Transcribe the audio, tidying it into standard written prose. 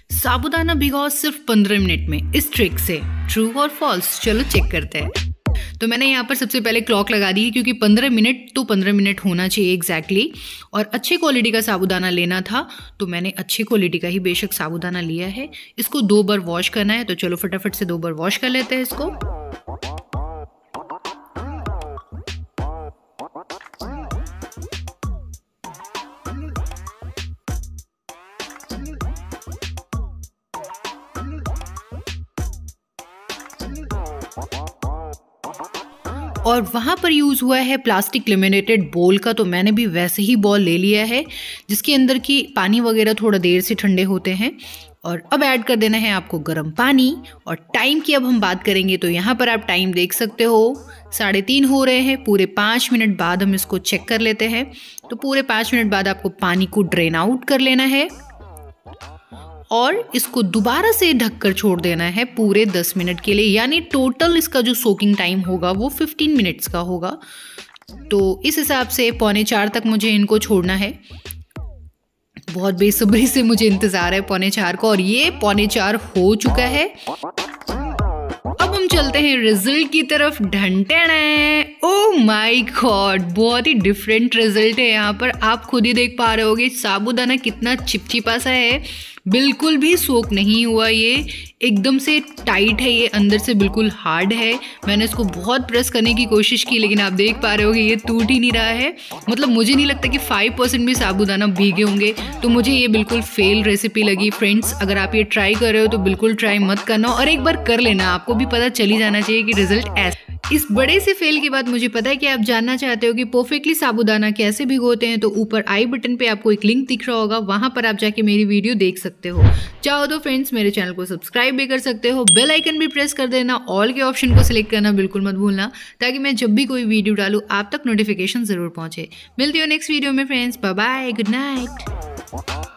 साबूदाना भिगोओ सिर्फ 15 मिनट में इस ट्रिक से। ट्रू और फॉल्स, चलो चेक करते हैं। तो मैंने यहाँ पर सबसे पहले क्लॉक लगा दी है क्योंकि 15 मिनट तो 15 मिनट होना चाहिए एग्जैक्टली। और अच्छे क्वालिटी का साबूदाना लेना था तो मैंने अच्छी क्वालिटी का ही बेशक साबूदाना लिया है। इसको 2 बार वॉश करना है, तो चलो फटाफट से 2 बार वॉश कर लेते हैं इसको। और वहाँ पर यूज़ हुआ है प्लास्टिक लेमिनेटेड बोल का, तो मैंने भी वैसे ही बॉल ले लिया है जिसके अंदर की पानी वगैरह थोड़ा देर से ठंडे होते हैं। और अब ऐड कर देना है आपको गर्म पानी। और टाइम की अब हम बात करेंगे तो यहाँ पर आप टाइम देख सकते हो 3:30 हो रहे हैं। पूरे 5 मिनट बाद हम इसको चेक कर लेते हैं। तो पूरे 5 मिनट बाद आपको पानी को ड्रेन आउट कर लेना है और इसको दोबारा से ढककर छोड़ देना है पूरे 10 मिनट के लिए। यानी टोटल इसका जो सोकिंग टाइम होगा वो 15 मिनट्स का होगा। तो इस हिसाब से 3:45 तक मुझे इनको छोड़ना है। बहुत बेसब्री से मुझे इंतज़ार है 3:45 का, और ये 3:45 हो चुका है। अब हम चलते हैं रिजल्ट की तरफ। ढंढे ओह माय गॉड, बहुत ही डिफरेंट रिजल्ट है। यहाँ पर आप खुद ही देख पा रहे होगे साबूदाना कितना चिपचिपा सा है, बिल्कुल भी सोक नहीं हुआ, ये एकदम से टाइट है, ये अंदर से बिल्कुल हार्ड है। मैंने इसको बहुत प्रेस करने की कोशिश की लेकिन आप देख पा रहे होगे ये टूट ही नहीं रहा है। मतलब मुझे नहीं लगता कि 5% भी साबूदाना भीगे होंगे, तो मुझे ये बिल्कुल फेल रेसिपी लगी। फ्रेंड्स, अगर आप ये ट्राई कर रहे हो तो बिल्कुल ट्राई मत करना और एक बार कर लेना, आपको भी पता चल ही जाना चाहिए कि रिजल्ट ऐसा। इस बड़े से फेल के बाद मुझे पता है कि आप जानना चाहते हो कि परफेक्टली साबूदाना कैसे भिगोते हैं, तो ऊपर आई बटन पे आपको एक लिंक दिख रहा होगा, वहां पर आप जाके मेरी वीडियो देख सकते हो। चाहो तो फ्रेंड्स मेरे चैनल को सब्सक्राइब भी कर सकते हो, बेल आइकन भी प्रेस कर देना, ऑल के ऑप्शन को सिलेक्ट करना बिल्कुल मत भूलना, ताकि मैं जब भी कोई वीडियो डालूँ आप तक नोटिफिकेशन जरूर पहुंचे। मिलती हूँ नेक्स्ट वीडियो में friends, bye bye, good night.